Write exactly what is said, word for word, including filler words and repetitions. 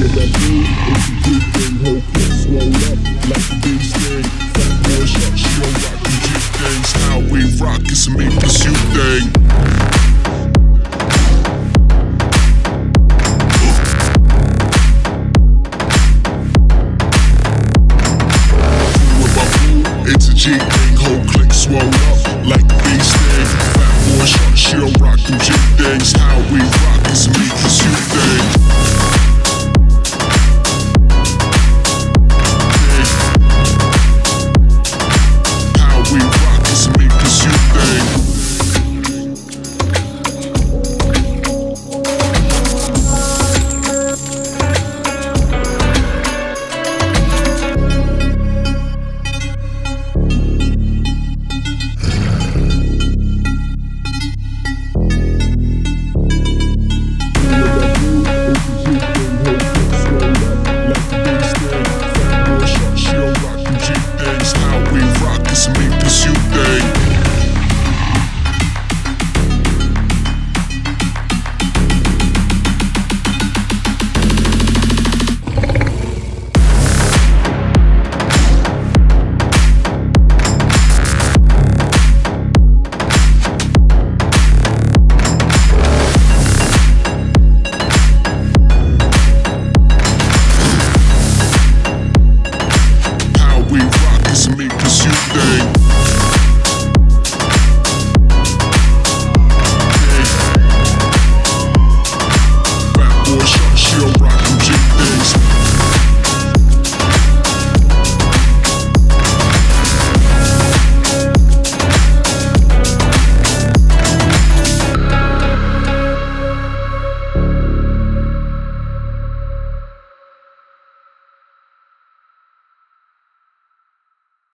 that move, it's a good thing. Whole clip swole up like a big sting. Fat boy shot, she don't rock the jig thing. Style we rock, it's a me pursue thing.